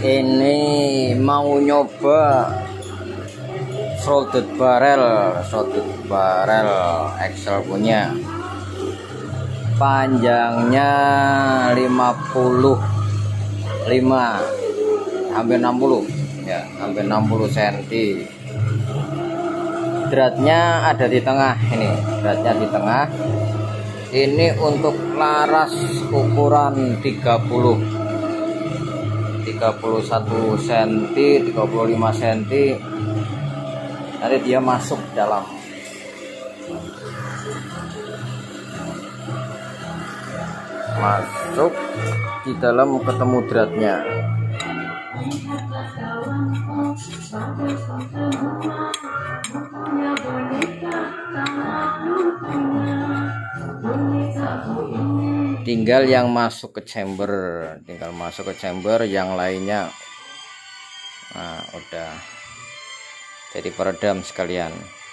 Ini mau nyoba shrouded barrel Excel punya, panjangnya 55 hampir 60 ya, hampir 60 cm. Dratnya ada di tengah, ini dratnya di tengah. Ini untuk laras ukuran 31 cm, 35 cm. Nanti dia masuk dalam. Masuk di dalam, ketemu dratnya. Tinggal yang masuk ke chamber, yang lainnya udah jadi peredam sekalian.